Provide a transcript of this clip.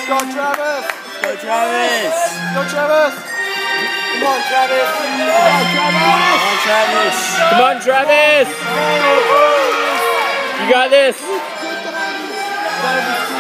Go, Travis! Go, Travis! Go, Travis! Come on, Travis! Come on, Travis! Come on, Travis! You got this!